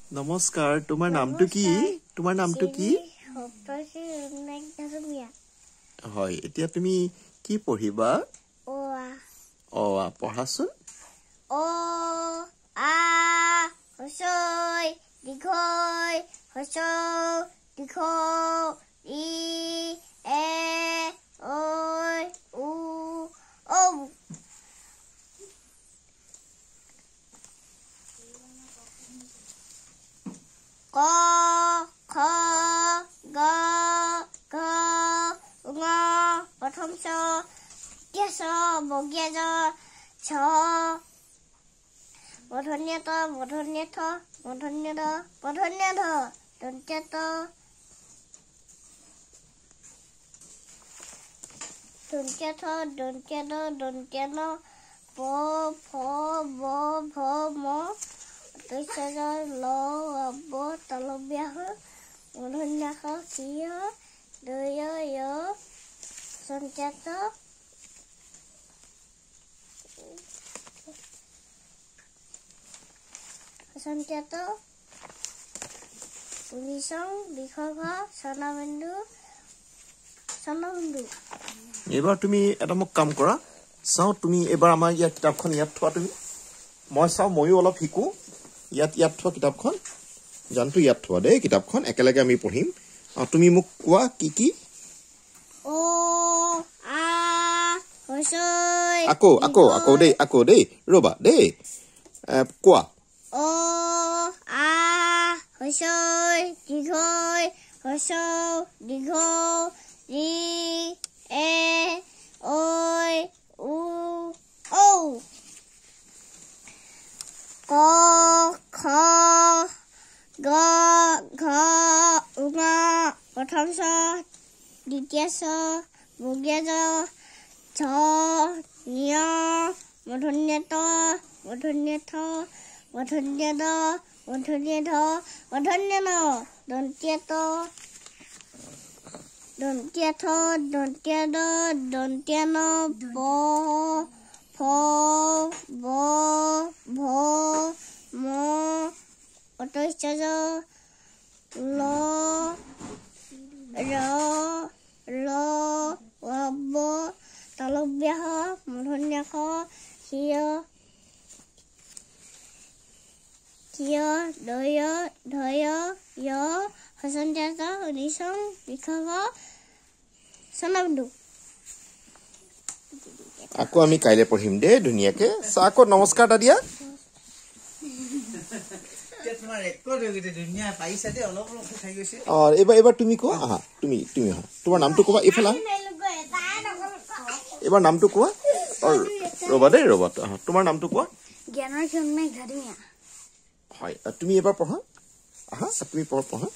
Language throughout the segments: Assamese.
নমস্কাৰ তোমাৰ নামটো কি হয় এতিয়া তুমি কি পঢ়িবা অ পঢ়াচোন অ আ হসই দিঘই হসৌ দিঘ ই এ ঐ উ ঔ ক খ গ ঘ ঙ প্ৰথম ছ দ্বিতীয় ছ বৰ্গীয় জ ঝ মূৰ্ধন্য ট মূৰ্ধন্য ঠ মূৰ্ধন্য ড মূৰ্ধন্য ঢ দন্ত্য ত দন্ত্য থ দন্ত্য ড দন্ত্য ন প ফ ব ভ ম তৈশ্য ল ব তালব্য হ মূৰ্ধন্য ষ সিয় দয় য় সন্ত্য ত সন্ত্য পুলিচং বিখগ স্বৰ্ণবিন্দু এবাৰ তুমি এটা মোক কাম কৰা চাও তুমি এবাৰ আমাৰ ইয়াত কিতাপখন ইয়াত থোৱা তুমি মই চাও ময়ো অলপ শিকো ইয়াত থোৱা কিতাপখন জানটো ইয়াত থোৱা দেই কিতাপখন একেলগে আমি পঢ়িম তুমি মোক কোৱা কি কি অ আ হসই আকৌ দেই ৰবা দেই কোৱা অ আ হসই দিঘই হসৌ দিঘ ই এ ঐ উ ঔ ক খ গ ঘ ঙ প্ৰথম ছ দ্বিতীয় ছ বৰ্গীয় জ ঝ ঞ মূৰ্ধন্য ট মূৰ্ধন্য ঠ মূৰ্ধন্য ড মূৰ্ধন্য ঢ মূৰ্ধন্য ন দন্ত্য ত দন্ত্য থ দন্ত্য ড দন্ত্য ন প ফ ব ভ ম অতৈশ্য জ ল ৰ ল ব তালব্য হ মূৰ্ধন্য খ সিয় দয় ধয় য় হসন্ত্য ত নিসং বিখগ স্বৰ্ণবিন্দু আকৌ আমি কাইলে পঢ়িম দেই ধুনীয়াকে আকৌ নমস্কাৰ দাদিয়া এবাৰ তুমি কোৱা আহা তুমি আহা তোমাৰ নামটো কোৱা এইফালে এবাৰ নামটো কোৱা ৰবা দেই ৰবা তোমাৰ নামটো কোৱা জ্ঞানৰ ক্ষুন্মেঘ ধাদিঙা হয় তুমি এবাৰ পঢ়া আহা তুমি পঢ়া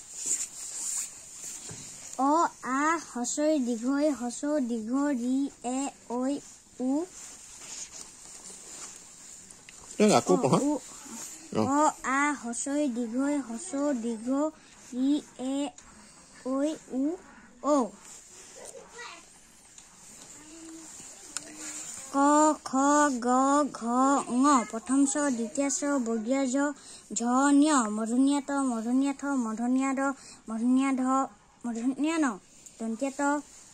অ আ হসই দিঘই হসৌ দিঘ ৰি এ ঐ উ আকৌ পঢ়া অ আ হসই দিঘই হসৌ দিঘ ৰি এ ঐ উ ঔ ক খ গ ঘ ঙ প্ৰথম ছ দ্বিতীয় ছ বৰ্গীয় জ ঝ ঞ মূৰ্ধন্য ট মূৰ্ধন্য ঠ মূৰ্ধন্য ড মূৰ্ধন্য ঢ মূৰ্ধন্য ন দন্ত্য ত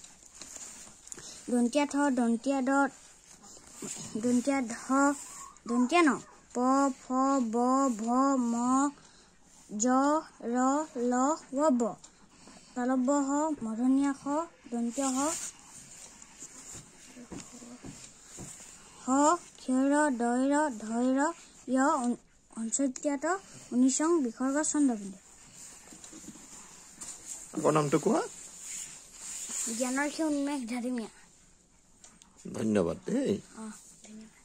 দন্ত্য থ দন্ত্য ড দন্ত্য ধ দন্ত্য ন প ফ ব ভ ম জ ৰ ল ব তালব্য হ মূৰ্ধন্য খ দন্ত্য হ হ ক্ষৰ দৈৰ ধৈৰ য় অঞ্চত্য ত উনিসং বিসৰ্গ স্বৰ্ণবিন্দু আকৌ নামটো কোৱা জ্ঞানৰ ক্ষুন্মেঘ ধাদিঙা ধন্যবাদ দেই